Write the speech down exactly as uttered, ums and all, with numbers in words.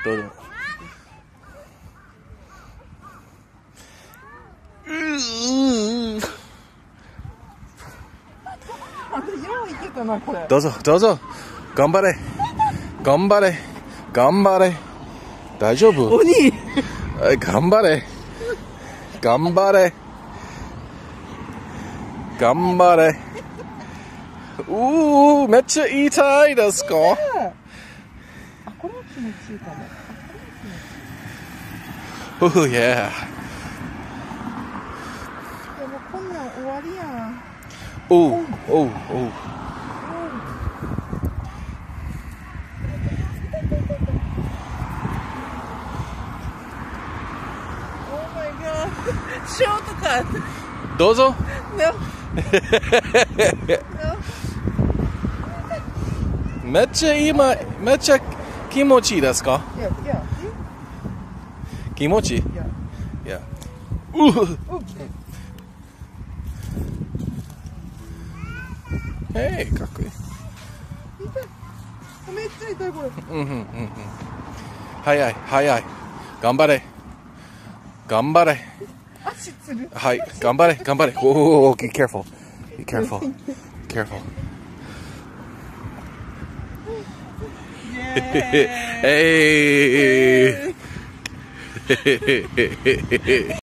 どうぞ。うーよういけたなこれ。 どうぞどうぞ。頑張れ頑張れ頑張れ。大丈夫？ 鬼。 頑張れ頑張れ頑張れ。うー、めっちゃ痛いですか？ あ、これは気持ちいいかも。 うー、いや。 でもこんなん終わりやん。 おうおうおう。 ショートカット。 どうぞ。 No. めっちゃ今、めっちゃ気持ちいいですか？ Yeah, yeah. 気持ちいい？ Yeah. いや。うぅ。へい、かっこいい。 めっちゃ痛いこれ。 うんうんうんうん。早い早い。頑張れ。頑張れ。 足つる。 はい、頑張れ頑張れ。おお、be careful. Be careful. Careful. イエーイ。 えい。